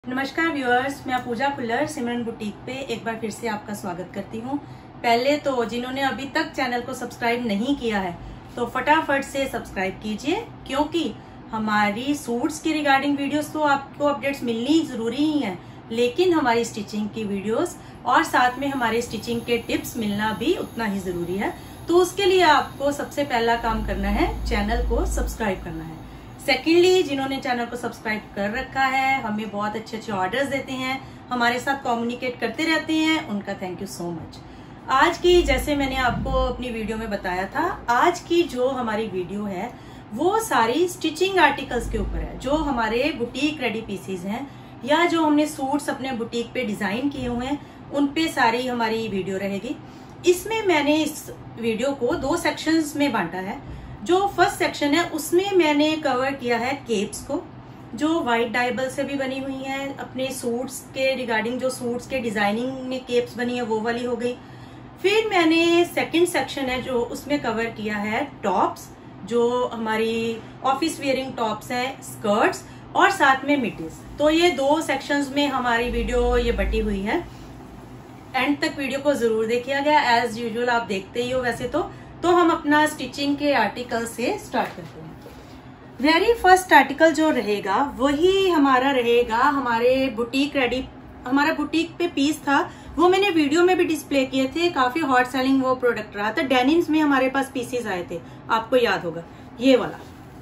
नमस्कार व्यूअर्स, मैं पूजा खुल्लर सिमरन बुटीक पे एक बार फिर से आपका स्वागत करती हूँ। पहले तो जिन्होंने अभी तक चैनल को सब्सक्राइब नहीं किया है तो फटाफट से सब्सक्राइब कीजिए, क्योंकि हमारी सूट्स की रिगार्डिंग वीडियोस तो आपको अपडेट्स मिलनी जरूरी ही है, लेकिन हमारी स्टिचिंग की वीडियोस और साथ में हमारे स्टिचिंग के टिप्स मिलना भी उतना ही जरूरी है। तो उसके लिए आपको सबसे पहला काम करना है, चैनल को सब्सक्राइब करना है। सेकेंडली, जिन्होंने चैनल को सब्सक्राइब कर रखा है, हमें बहुत अच्छे अच्छे ऑर्डर्स देते हैं, हमारे साथ कम्युनिकेट करते रहते हैं, उनका थैंक यू सो मच। आज की, जैसे मैंने आपको अपनी वीडियो में बताया था, आज की जो हमारी वीडियो है वो सारी स्टिचिंग आर्टिकल्स के ऊपर है, जो हमारे बुटीक रेडी पीसीज हैं या जो हमने सूट्स अपने बुटीक पे डिजाइन किए हुए हैं, उन पे सारी हमारी वीडियो रहेगी। इसमें मैंने इस वीडियो को दो सेक्शंस में बांटा है। जो फर्स्ट सेक्शन है उसमें मैंने कवर किया है केप्स को, जो व्हाइट डाइबल से भी बनी हुई हैं, अपने सूट्स के रिगार्डिंग जो सूट्स के डिजाइनिंग में केप्स बनी है वो वाली हो गई। फिर मैंने सेकंड सेक्शन है जो उसमें कवर किया है टॉप्स, जो हमारी ऑफिस वेयरिंग टॉप्स हैं, स्कर्ट्स और साथ में मिडीज। तो ये दो सेक्शंस में हमारी वीडियो ये बटी हुई है। एंड तक वीडियो को जरूर देखिएगा गया, एज यूजुअल आप देखते ही हो वैसे तो हम अपना स्टिचिंग के आर्टिकल से स्टार्ट करते हैं। वेरी फर्स्ट आर्टिकल जो रहेगा वही हमारा रहेगा हमारे बुटीक रेडी, हमारा बुटीक पे पीस था, वो मैंने वीडियो में भी डिस्प्ले किए थे, काफी हॉट सेलिंग वो प्रोडक्ट रहा था। डेनिम्स में हमारे पास पीसेस आए थे, आपको याद होगा, ये वाला,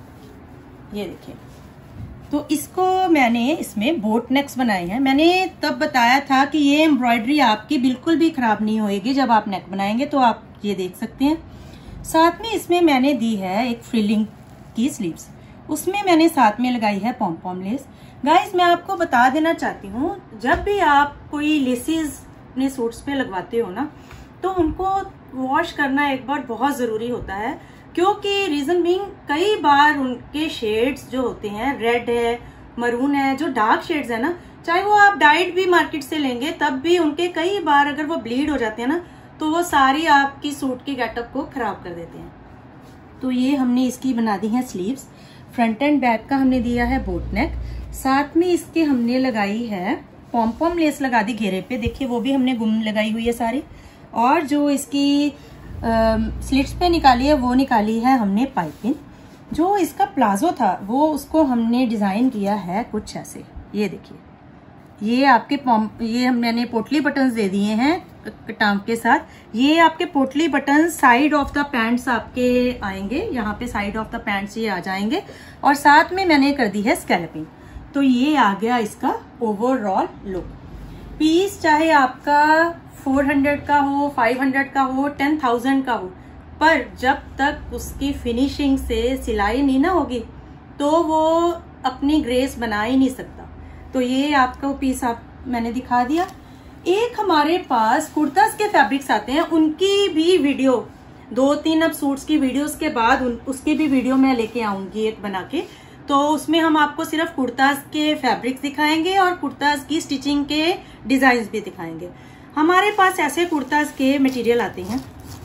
ये देखिए। तो इसको मैंने इसमें बोट नेक्स बनाए हैं। मैंने तब बताया था कि ये एम्ब्रॉयडरी आपकी बिल्कुल भी खराब नहीं होएगी जब आप नेक बनाएंगे, तो आप ये देख सकते हैं। साथ में इसमें मैंने दी है एक फ्रिलिंग की स्लीव्स, उसमें मैंने साथ में लगाई है पॉम पॉम लेस। गाइस, मैं आपको बता देना चाहती हूँ, जब भी आप कोई लेसेस अपने सूट्स पे लगवाते हो ना, तो उनको वॉश करना एक बार बहुत जरूरी होता है, क्योंकि रीजन बीइंग कई बार उनके शेड्स जो होते हैं, रेड है, मरून है, जो डार्क शेड्स है ना, चाहे वो आप डाइड भी मार्केट से लेंगे तब भी उनके कई बार अगर वो ब्लीड हो जाते हैं ना, तो वो सारी आपकी सूट की गेटअप को खराब कर देते हैं। तो ये हमने इसकी बना दी है स्लीव्स, फ्रंट एंड बैक का हमने दिया है बोट नेक, साथ में इसके हमने लगाई है पॉम पॉम लेस लगा दी घेरे पे, देखिए वो भी हमने गुम लगाई हुई है सारी। और जो इसकी स्लिट्स पे निकाली है वो निकाली है हमने पाइपिंग। जो इसका प्लाजो था वो उसको हमने डिजाइन किया है कुछ ऐसे, ये देखिए, ये आपके ये मैंने पोटली बटन्स दे दिए हैं टांग के साथ। ये आपके पोटली button side of the pants आपके आएंगे, यहाँ पे साइड ऑफ द पैंट्स ये आ जाएंगे, और साथ में मैंने कर दी है स्कैल्पिंग। तो ये आ गया इसका ओवरऑल लुक। पीस चाहे आपका 400 का हो, 500 का हो, 10,000 का हो, पर जब तक उसकी फिनिशिंग से सिलाई नहीं ना होगी तो वो अपनी ग्रेस बना ही नहीं सकता। तो ये आपका पीस मैंने दिखा दिया। एक हमारे पास कुर्तास के फैब्रिक्स आते हैं, उनकी भी वीडियो 2-3 अब सूट्स की वीडियोस के बाद उसकी भी वीडियो मैं लेके आऊंगी एक बना के। तो उसमें हम आपको सिर्फ कुर्तास के फैब्रिक्स दिखाएंगे और कुर्तास की स्टिचिंग के डिजाइन भी दिखाएंगे। हमारे पास ऐसे कुर्तास के मटेरियल आते हैं,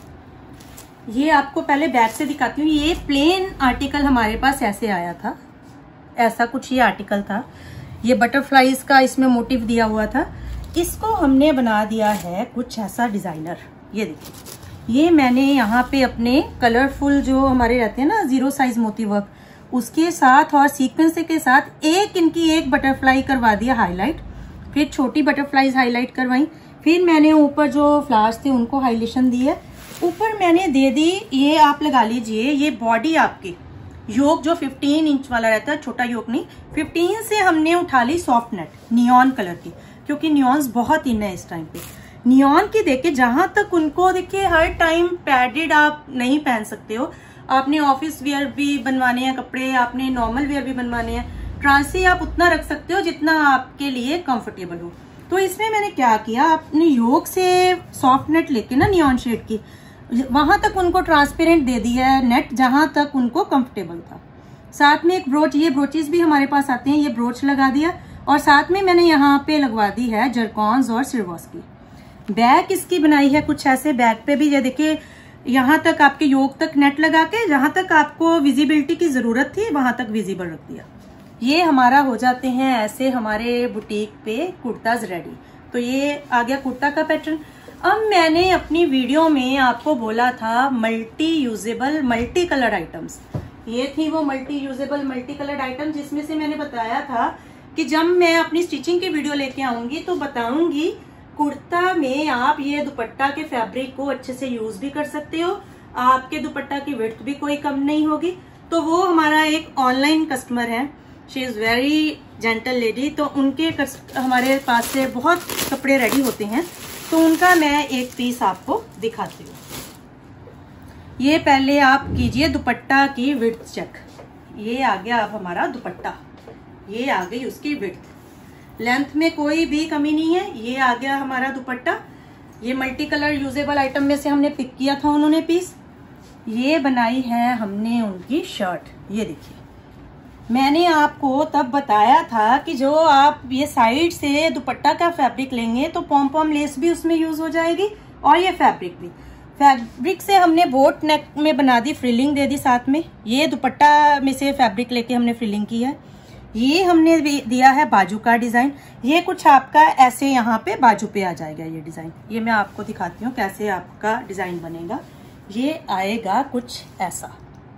ये आपको पहले बैक से दिखाती हूँ। ये प्लेन आर्टिकल हमारे पास ऐसे आया था, ऐसा कुछ ये आर्टिकल था, ये बटरफ्लाईज का इसमें मोटिव दिया हुआ था। इसको हमने बना दिया है कुछ ऐसा डिजाइनर, ये देखिए। ये मैंने यहाँ पे अपने कलरफुल जो हमारे रहते हैं ना जीरो साइज मोती वर्क, उसके साथ और सीक्वेंस के साथ इनकी एक बटरफ्लाई करवा दिया हाईलाइट, फिर छोटी बटरफ्लाईज हाईलाइट करवाई, फिर मैंने ऊपर जो फ्लावर्स थे उनको हाईलाइटेशन दी है। ऊपर मैंने दे दी, ये आप लगा लीजिए, ये बॉडी आपकी योक जो 15 इंच वाला रहता है, छोटा योक नहीं, 15 से हमने उठा ली सॉफ्ट नेट नियॉन कलर की, क्योंकि नियॉन्स बहुत इन है इस टाइम पे। नियॉन की देखिए, जहां तक उनको देखिए हर टाइम पैडेड आप नहीं पहन सकते हो, आपने ऑफिस वेयर भी बनवाने हैं कपड़े, आपने नॉर्मल वेयर भी बनवाने हैं, ट्रांसी आप उतना रख सकते हो जितना आपके लिए कंफर्टेबल हो। तो इसमें मैंने क्या किया, अपने योक से सॉफ्ट नेट लेके ना नियॉन शेड की, वहां तक उनको ट्रांसपेरेंट दे दिया है नेट, जहां तक उनको कंफर्टेबल था। साथ में एक ब्रोच, ये ब्रोचेस भी हमारे पास आते हैं, ये ब्रोच लगा दिया, और साथ में मैंने यहाँ पे लगवा दी है जरकॉन्स और सिरवॉस की। बैक इसकी बनाई है कुछ ऐसे, बैक पे भी ये देखिए, यहाँ तक आपके योक तक नेट लगा के, जहां तक आपको विजिबिलिटी की जरूरत थी वहां तक विजिबल रख दिया। ये हमारा हो जाते हैं ऐसे हमारे बुटीक पे कुर्ताज रेडी। तो ये आ गया कुर्ता का पैटर्न। अब मैंने अपनी वीडियो में आपको बोला था multi usable multi coloured items, ये थी वो multi usable multi coloured item, जिसमें से मैंने बताया था कि जब मैं अपनी स्टिचिंग की वीडियो लेके आऊंगी तो बताऊंगी कुर्ता में आप ये दुपट्टा के फैब्रिक को अच्छे से यूज भी कर सकते हो, आपके दुपट्टा की विड्थ भी कोई कम नहीं होगी। तो वो हमारा एक ऑनलाइन कस्टमर है, she is very gentle lady, तो उनके हमारे पास से बहुत कपड़े रेडी होते हैं, तो उनका मैं एक पीस आपको दिखाती हूँ। ये पहले आप कीजिए दुपट्टा की विड्थ चेक। ये आ गया अब हमारा दुपट्टा, ये आ गई उसकी विड्थ, लेंथ में कोई भी कमी नहीं है। ये आ गया हमारा दुपट्टा, ये मल्टी कलर यूजेबल आइटम में से हमने पिक किया था उन्होंने पीस। ये बनाई है हमने उनकी शर्ट, ये देखिए। मैंने आपको तब बताया था कि जो आप ये साइड से दुपट्टा का फैब्रिक लेंगे तो पॉम पॉम लेस भी उसमें यूज हो जाएगी और ये फैब्रिक से हमने बोट नेक में बना दी, फ्रिलिंग दे दी साथ में। ये दुपट्टा में से फैब्रिक लेके हमने फ्रिलिंग की है। ये हमने दिया है बाजू का डिजाइन, ये कुछ आपका ऐसे यहाँ पे बाजू पे आ जाएगा ये डिजाइन। ये मैं आपको दिखाती हूँ कैसे आपका डिजाइन बनेगा। ये आएगा कुछ ऐसा,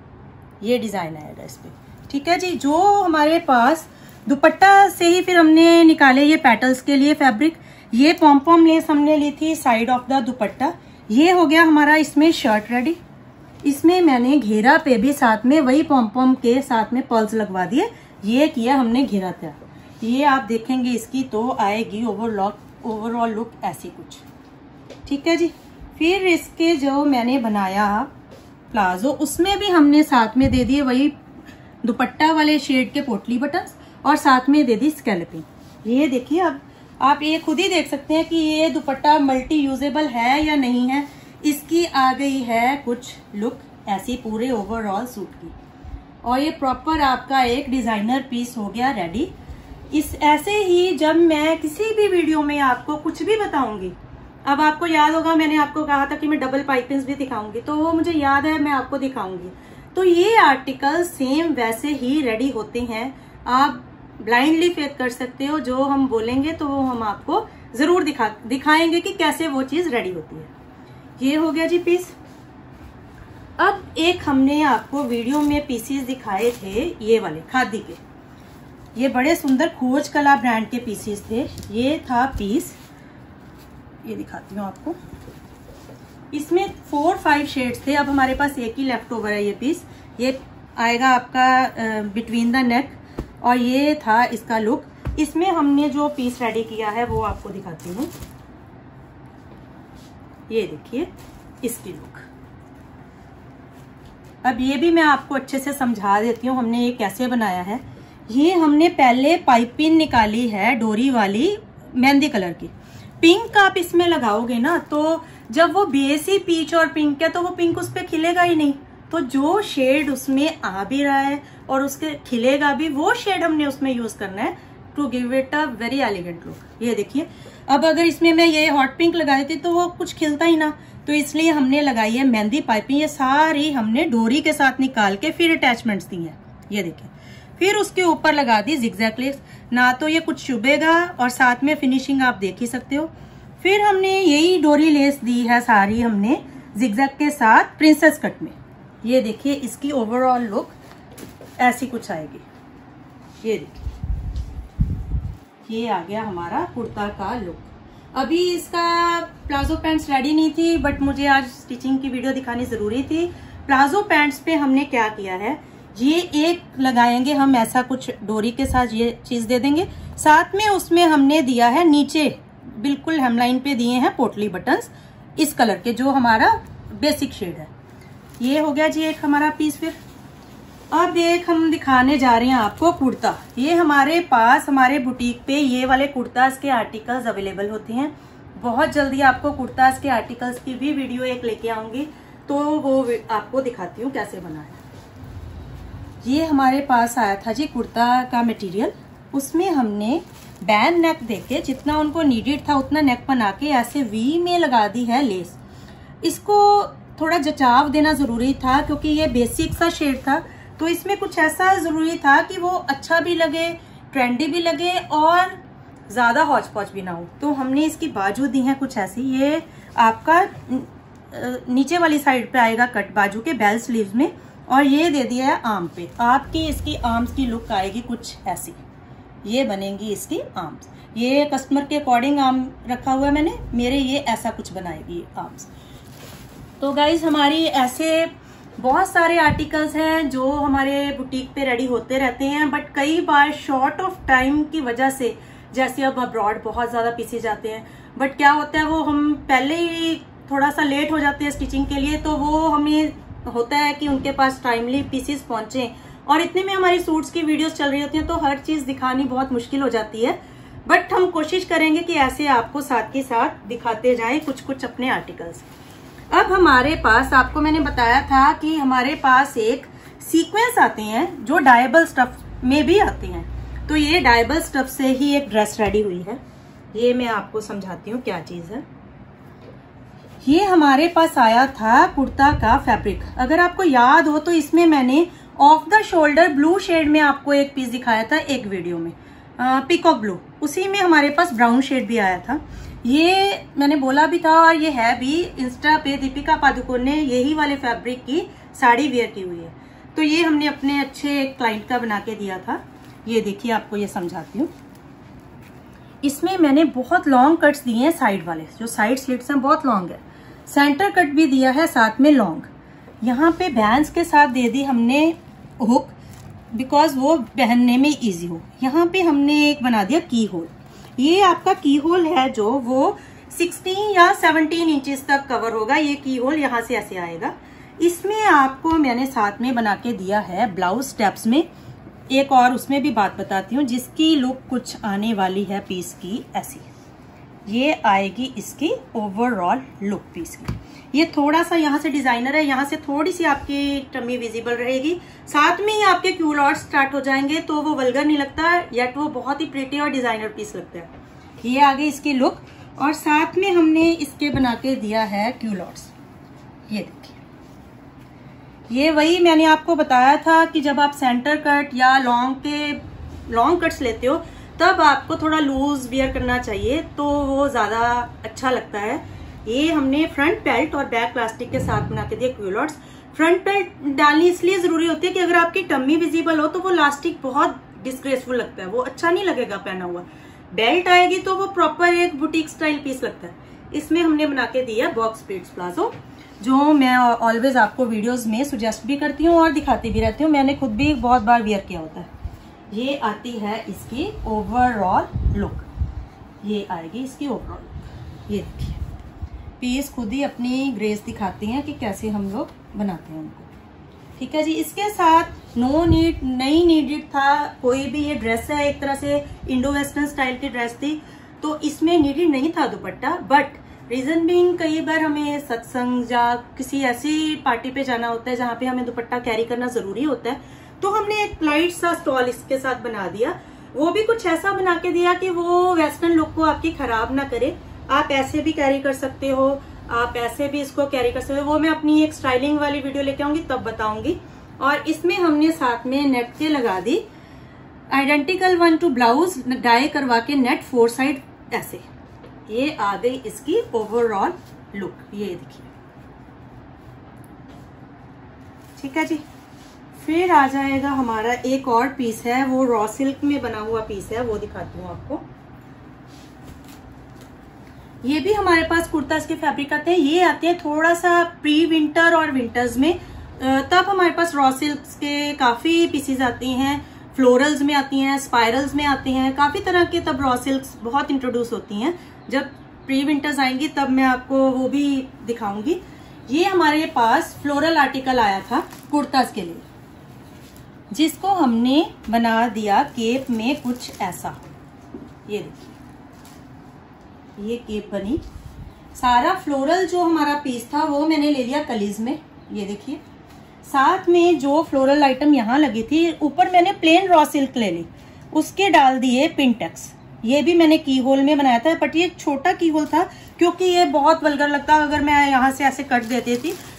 ये डिजाइन आएगा इस पे, ठीक है जी। जो हमारे पास दुपट्टा से ही फिर हमने निकाले ये पेटल्स के लिए फैब्रिक। ये पॉम पॉम लेस हमने ली थी साइड ऑफ द दुपट्टा। ये हो गया हमारा इसमें शर्ट रेडी। इसमें मैंने घेरा पे भी साथ में वही पॉम पॉम के साथ में पर्ल्स लगवा दिए। ये किया हमने घेरा तैयार। ये आप देखेंगे इसकी तो आएगी ओवरऑल लुक ऐसी कुछ, ठीक है जी। फिर इसके जो मैंने बनाया प्लाजो, उसमें भी हमने साथ में दे दिए वही दुपट्टा वाले शेड के पोटली बटन्स और साथ में दे दी स्कैल्पिंग। ये देखिए, अब आप ये खुद ही देख सकते हैं कि ये दुपट्टा मल्टी यूजेबल है या नहीं है। इसकी आ गई है कुछ लुक ऐसी पूरे ओवरऑल सूट की, और ये प्रॉपर आपका एक डिजाइनर पीस हो गया रेडी। इस ऐसे ही जब मैं किसी भी वीडियो में आपको कुछ भी बताऊंगी, अब आपको याद होगा मैंने आपको कहा था कि मैं डबल पाइपिंग्स भी दिखाऊंगी, तो वो मुझे याद है, मैं आपको दिखाऊंगी। तो ये आर्टिकल सेम वैसे ही रेडी होते हैं, आप ब्लाइंडली फेथ कर सकते हो। जो हम बोलेंगे तो वो हम आपको जरूर दिखाएंगे कि कैसे वो चीज रेडी होती है। ये हो गया जी पीस। अब एक हमने आपको वीडियो में पीसीस दिखाए थे ये वाले खादी के, ये बड़े सुंदर खोज कला ब्रांड के पीसीस थे। ये था पीस, ये दिखाती हूँ आपको। इसमें 4-5 शेड्स थे, अब हमारे पास एक ही लेफ्ट ओवर है ये पीस। ये आएगा आपका बिटवीन द नेक, और ये था इसका लुक। इसमें हमने जो पीस रेडी किया है वो आपको दिखाती हूँ। ये देखिए इसकी लुक। अब ये भी मैं आपको अच्छे से समझा देती हूँ हमने ये कैसे बनाया है। ये हमने पहले पाइपिंग निकाली है डोरी वाली मेहंदी कलर की। पिंक आप इसमें लगाओगे ना, तो जब वो बेसी पीच और पिंक है तो वो पिंक उस पर खिलेगा ही नहीं। तो जो शेड उसमें आ भी रहा है और उसके खिलेगा भी, वो शेड हमने उसमें यूज करना है to give it a very elegant look. ये देखिए, अब अगर इसमें मैं ये हॉट पिंक लगा देती तो वो कुछ खिलता ही ना, तो इसलिए हमने लगाई है मेहंदी पाइपिंग। ये सारी हमने डोरी के साथ निकाल के फिर अटैचमेंट्स दी है, ये देखिए। फिर उसके ऊपर लगा दी जिगजैग लेस, ना तो ये कुछ चुभेगा और साथ में फिनिशिंग आप देख ही सकते हो। फिर हमने यही डोरी लेस दी है सारी हमने जिगजैग के साथ प्रिंसेस कट में। ये देखिए इसकी ओवरऑल लुक ऐसी कुछ आएगी। ये देखिए, ये आ गया हमारा कुर्ता का लुक। अभी इसका प्लाजो पैंट्स रेडी नहीं थी, बट मुझे आज स्टिचिंग की वीडियो दिखानी जरूरी थी। प्लाजो पैंट्स पे हमने क्या किया है, ये एक लगाएंगे हम ऐसा कुछ डोरी के साथ, ये चीज दे देंगे। साथ में उसमें हमने दिया है नीचे बिल्कुल हेमलाइन पे दिए हैं पोटली बटन्स इस कलर के, जो हमारा बेसिक शेड है। ये हो गया जी एक हमारा पीस। फिर अब एक हम दिखाने जा रहे हैं आपको कुर्ता। ये हमारे पास हमारे बुटीक पे ये वाले कुर्तास के आर्टिकल्स अवेलेबल होते हैं। बहुत जल्दी आपको कुर्तास के आर्टिकल्स की भी वीडियो एक लेके आऊंगी, तो वो आपको दिखाती हूँ कैसे बना है। ये हमारे पास आया था जी कुर्ता का मटेरियल, उसमें हमने बैन नेक देके जितना उनको नीडेड था उतना नेक बना के ऐसे वी में लगा दी है लेस। इसको थोड़ा जचाव देना जरूरी था क्योंकि ये बेसिक सा शेड था, तो इसमें कुछ ऐसा जरूरी था कि वो अच्छा भी लगे, ट्रेंडी भी लगे और ज्यादा हौच पौच भी ना हो। तो हमने इसकी बाजू दी है कुछ ऐसी, ये आपका नीचे वाली साइड पे आएगा कट बाजू के बेल स्लीव्स में, और ये दे दिया है आर्म पे। आपकी इसकी आर्म्स की लुक आएगी कुछ ऐसी, ये बनेंगी इसकी आर्म्स। ये कस्टमर के अकॉर्डिंग आर्म रखा हुआ है मैंने, मेरे ये ऐसा कुछ बनाएगी आर्म्स। तो गाइज हमारी ऐसे बहुत सारे आर्टिकल्स हैं जो हमारे बुटीक पे रेडी होते रहते हैं, बट कई बार शॉर्ट ऑफ टाइम की वजह से, जैसे अब अब्रॉड बहुत ज्यादा पीसे जाते हैं, बट क्या होता है वो हम पहले ही थोड़ा सा लेट हो जाते हैं स्टिचिंग के लिए, तो वो हमें होता है कि उनके पास टाइमली पीसेस पहुंचे, और इतने में हमारी सूट्स की वीडियोस चल रही होती हैं, तो हर चीज दिखानी बहुत मुश्किल हो जाती है। बट हम कोशिश करेंगे कि ऐसे आपको साथ के साथ दिखाते जाएं कुछ कुछ अपने आर्टिकल्स। अब हमारे पास, आपको मैंने बताया था कि हमारे पास एक सीक्वेंस आते हैं जो डायबल स्टफ में भी आते हैं। तो ये डायबल स्टफ से ही एक ड्रेस रेडी हुई है। ये मैं आपको समझाती हूँ क्या चीज है। ये हमारे पास आया था कुर्ता का फैब्रिक, अगर आपको याद हो तो इसमें मैंने off the shoulder blue shade में आपको एक पीस दिखाया था एक वीडियो में, पीकॉक ब्लू, उसी में हमारे पास ब्राउन शेड भी आया था। ये मैंने बोला भी था और ये है भी, इंस्टा पे दीपिका पादुकोण ने यही वाले फैब्रिक की साड़ी वेयर की हुई है। तो ये हमने अपने अच्छे क्लाइंट का बना के दिया था। ये देखिए, आपको ये समझाती हूँ। इसमें मैंने बहुत लॉन्ग कट्स दिए हैं, साइड वाले जो साइड स्लिट्स हैं बहुत लॉन्ग है, सेंटर कट भी दिया है साथ में लॉन्ग। यहाँ पे बैंड्स के साथ दे दी हमने हुक, बिकॉज वो पहनने में इजी हो। यहाँ पे हमने एक बना दिया की होल। ये आपका की होल है जो वो 16 या 17 इंचेस तक कवर होगा। ये की होल यहाँ से ऐसे आएगा। इसमें आपको मैंने साथ में बना के दिया है ब्लाउज स्टेप्स में। एक और उसमें भी बात बताती हूँ, जिसकी लुक कुछ आने वाली है पीस की ऐसी। ये आएगी इसकी ओवरऑल लुक पीस की। ये थोड़ा सा यहाँ से डिजाइनर है, यहाँ से थोड़ी सी आपकी टमी विजिबल रहेगी, साथ में ही आपके क्यूलॉट्स स्टार्ट हो जाएंगे, तो वो वल्गर नहीं लगता, येट वो बहुत ही प्रिटी और डिजाइनर पीस लगता है। ये आ गई इसकी लुक, और साथ में हमने इसके बना के दिया है क्यूलॉट्स। ये देखिए, ये वही मैंने आपको बताया था कि जब आप सेंटर कट या लॉन्ग कट्स लेते हो तब आपको थोड़ा लूज वियर करना चाहिए, तो वो ज्यादा अच्छा लगता है। ये हमने फ्रंट बेल्ट और बैक प्लास्टिक के साथ बना के दिया क्यूलॉट्स। फ्रंट बेल्ट डालनी इसलिए जरूरी होती है कि अगर आपकी टम्मी विजिबल हो तो वो लास्टिक बहुत डिस्ग्रेसफुल लगता है, वो अच्छा नहीं लगेगा पहना हुआ। बेल्ट आएगी तो वो प्रॉपर एक बुटीक स्टाइल पीस लगता है। इसमें हमने बना के दिया बॉक्स प्लीट्स प्लाजो, जो मैं ऑलवेज आपको वीडियोस में सुजेस्ट भी करती हूँ और दिखाती भी रहती हूँ। मैंने खुद भी बहुत बार वियर किया होता है। ये आती है इसकी ओवरऑल लुक, ये आएगी इसकी ओवरऑल लुक। ये देखिए, पीस खुद ही अपनी ग्रेस दिखाती हैं कि कैसे हम लोग बनाते हैं उनको। ठीक है जी। इसके साथ नो नीड नहीं नीडेड था कोई भी। ये ड्रेस है एक तरह से इंडो वेस्टर्न स्टाइल की ड्रेस थी, तो इसमें नीडेड नहीं था दुपट्टा। बट रीजन बीइंग, कई बार हमें सत्संग या किसी ऐसी पार्टी पे जाना होता है जहाँ पे हमें दुपट्टा कैरी करना जरूरी होता है, तो हमने एक लाइट सा स्टॉल इसके साथ बना दिया। वो भी कुछ ऐसा बना के दिया कि वो वेस्टर्न लुक को आपकी खराब ना करे। आप ऐसे भी कैरी कर सकते हो, आप ऐसे भी इसको कैरी कर सकते हो। वो मैं अपनी एक स्टाइलिंग वाली वीडियो लेके आऊंगी तब बताऊंगी। और इसमें हमने साथ में नेट के लगा दी आइडेंटिकल 1 टू ब्लाउज डाई करवा के नेट 4 साइड ऐसे। ये आ गई इसकी ओवरऑल लुक। ये देखिए, ठीक है जी। फिर आ जाएगा हमारा एक और पीस है, वो रॉ सिल्क में बना हुआ पीस है, वो दिखाती हूँ आपको। ये भी हमारे पास कुर्तास के फैब्रिक आते हैं। ये आते हैं थोड़ा सा प्री विंटर और विंटर्स में, तब हमारे पास रॉ सिल्क के काफी पीसेज आती हैं। फ्लोरल्स में आती हैं, स्पाइरल्स में आती हैं, काफी तरह के तब रॉ सिल्क्स बहुत इंट्रोड्यूस होती हैं। जब प्री विंटर्स आएंगी तब मैं आपको वो भी दिखाऊंगी। ये हमारे पास फ्लोरल आर्टिकल आया था कुर्तास के लिए, जिसको हमने बना दिया केप में कुछ ऐसा। ये देखिए, ये केप बनी। सारा फ्लोरल जो हमारा पीस था वो मैंने ले लिया कलीज में। ये देखिए, साथ में जो फ्लोरल आइटम यहाँ लगी थी, ऊपर मैंने प्लेन रॉ सिल्क ले ली, उसके डाल दिए पिंटेक्स। ये भी मैंने की होल में बनाया था, बट ये छोटा की होल था क्योंकि ये बहुत वल्गर लगता। अगर मैं यहाँ से ऐसे कट देती थी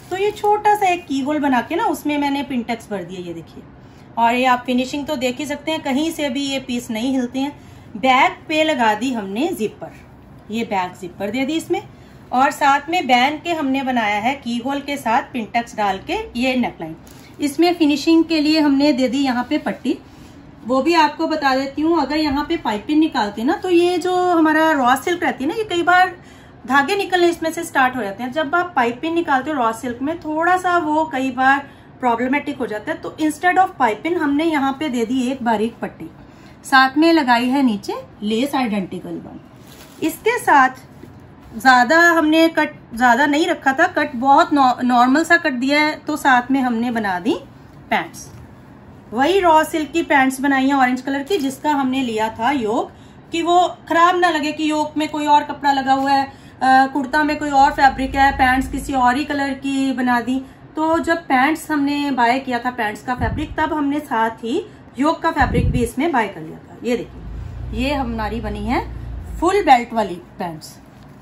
तो ये छोटा सा एक की होल बना के ना उसमें मैंने पिंटेक्स भर दिया, ये देखिए। और ये आप फिनिशिंग तो देख ही सकते हैं, कहीं से भी ये पीस नहीं हिलते हैं। बैक पे लगा दी हमने जिपर, ये बैक जिपर दे दी इसमें, और साथ में बैन के हमने बनाया है की होल के साथ पिंटेक्स डाल के ये नेकलाइन। इसमें फिनिशिंग के लिए हमने दे दी यहाँ पे पट्टी, वो भी आपको बता देती हूँ। अगर यहाँ पे पाइपिंग निकालते ना तो ये जो हमारा रॉ सिल्क रहती है ना, ये कई बार धागे निकलने इसमें से स्टार्ट हो जाते हैं। जब आप पाइपिंग निकालते हो रॉ सिल्क में थोड़ा सा वो कई बार प्रॉब्लमेटिक हो जाता है, तो इंस्टेड ऑफ पाइपिंग हमने यहाँ पे दे दी एक बारीक पट्टी, साथ में लगाई है नीचे लेस आइडेंटिकल वन। इसके साथ ज्यादा हमने कट ज्यादा नहीं रखा था, कट बहुत नॉर्मल सा कट दिया है। तो साथ में हमने बना दी पैंट्स, वही रॉ सिल्क की पैंट्स बनाई है ऑरेंज कलर की, जिसका हमने लिया था योक, कि वो खराब ना लगे कि योक में कोई और कपड़ा लगा हुआ है, कुर्ता में कोई और फैब्रिक है, पैंट्स किसी और ही कलर की बना दी। तो जब पैंट्स हमने बाय किया था पैंट्स का फैब्रिक, तब हमने साथ ही योक का फैब्रिक भी इसमें बाय कर लिया था। ये देखिए, ये हमारी बनी है फुल बेल्ट वाली पैंट्स।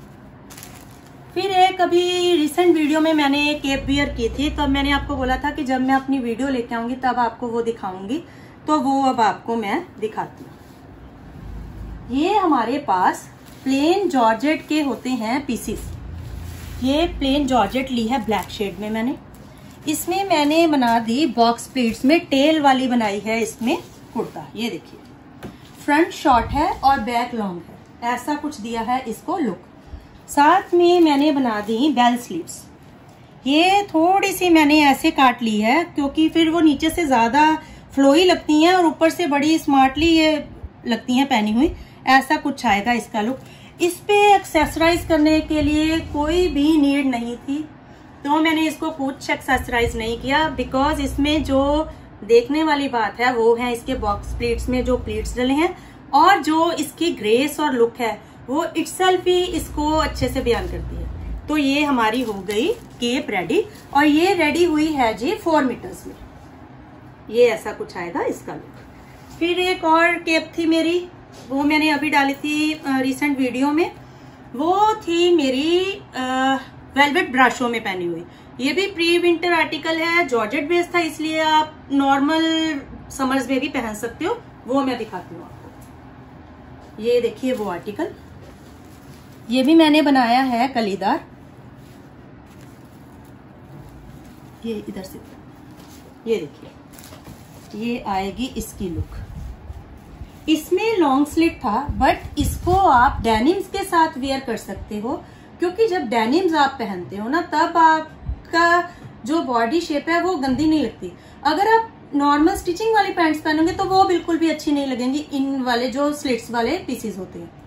फिर एक अभी रिसेंट वीडियो में मैंने केप वियर की थी, तब मैंने आपको बोला था कि जब मैं अपनी वीडियो लेके आऊंगी तब आपको वो दिखाऊंगी, तो वो अब आपको मैं दिखाती हूँ। ये हमारे पास प्लेन जॉर्जेट के होते हैं पीसीस। ये प्लेन जॉर्जेट ली है ब्लैक शेड में मैंने, इसमें मैंने बना दी बॉक्स प्लीट्स में टेल वाली बनाई है इसमें कुर्ता। ये देखिए, फ्रंट शॉर्ट है और बैक लॉन्ग है, ऐसा कुछ दिया है इसको लुक। साथ में मैंने बना दी बेल स्लीव्स। ये थोड़ी सी मैंने ऐसे काट ली है क्योंकि फिर वो नीचे से ज्यादा फ्लोई लगती हैं और ऊपर से बड़ी स्मार्टली ये लगती हैं पहनी हुई। ऐसा कुछ आएगा इसका लुक। इस पे एक्सेसराइज करने के लिए कोई भी नीड नहीं थी, तो मैंने इसको कुछ एक्सेसराइज नहीं किया, बिकॉज इसमें जो देखने वाली बात है वो है इसके बॉक्स प्लीट्स में जो प्लीट्स डले हैं, और जो इसकी ग्रेस और लुक है वो इटसेल्फ ही इसको अच्छे से बयान करती है। तो ये हमारी हो गई केप रेडी, और ये रेडी हुई है जी 4 मीटर्स में। ये ऐसा कुछ आएगा इसका लुक। फिर एक और केप थी मेरी, वो मैंने अभी डाली थी रिसेंट वीडियो में, वो थी मेरी वेलवेट ब्राशो में पहनी हुई। ये भी प्री विंटर आर्टिकल है, जॉर्जेट बेस था, इसलिए आप नॉर्मल समर्स में भी पहन सकते हो। वो मैं दिखाती हूँ आपको। ये देखिए वो आर्टिकल, ये भी मैंने बनाया है कलीदार। ये इधर से, ये देखिए, ये आएगी इसकी लुक। इसमें लॉन्ग स्लिट था, बट इसको आप डेनिम्स के साथ वेयर कर सकते हो, क्योंकि जब डेनिम्स आप पहनते हो ना तब आपका जो बॉडी शेप है वो गंदी नहीं लगती। अगर आप नॉर्मल स्टिचिंग वाली पैंट्स पहनोगे तो वो बिल्कुल भी अच्छी नहीं लगेंगी, इन वाले जो स्लिट्स वाले पीसेस होते हैं।